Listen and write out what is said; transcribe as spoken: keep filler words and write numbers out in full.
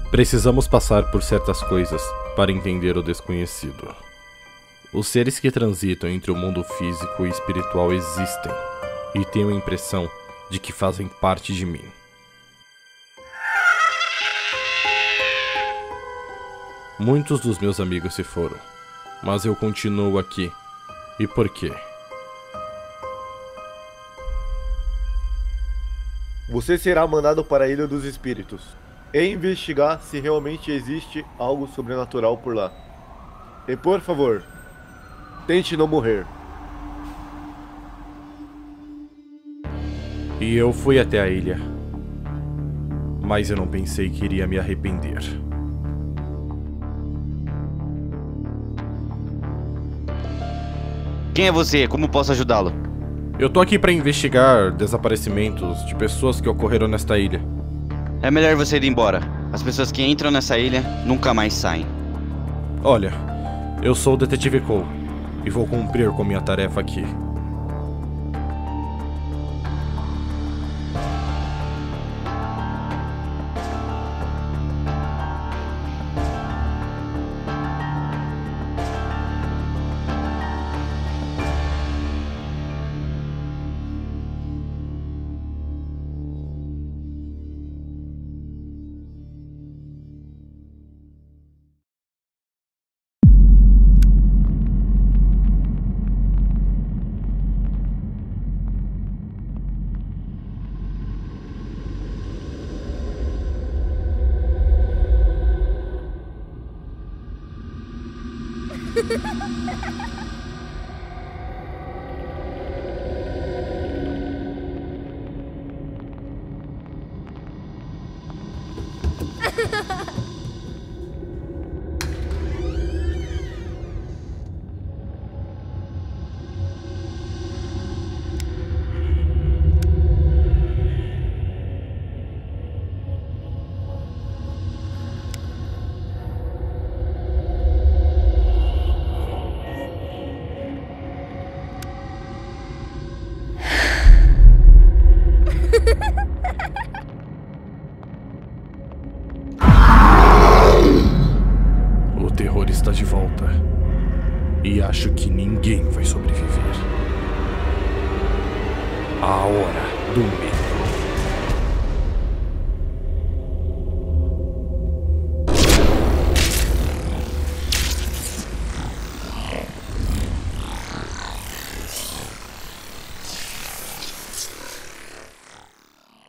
Precisamos passar por certas coisas para entender o desconhecido. Os seres que transitam entre o mundo físico e espiritual existem, e tenho a impressão de que fazem parte de mim. Muitos dos meus amigos se foram, mas eu continuo aqui. E por quê? Você será mandado para a Ilha dos Espíritos e investigar se realmente existe algo sobrenatural por lá. E por favor, tente não morrer. E eu fui até a ilha, mas eu não pensei que iria me arrepender. Quem é você? Como posso ajudá-lo? Eu tô aqui pra investigar desaparecimentos de pessoas que ocorreram nesta ilha. É melhor você ir embora. As pessoas que entram nessa ilha nunca mais saem. Olha, eu sou o Detetive Cole e vou cumprir com minha tarefa aqui. O terror está de volta. E acho que ninguém vai sobreviver. A hora do medo.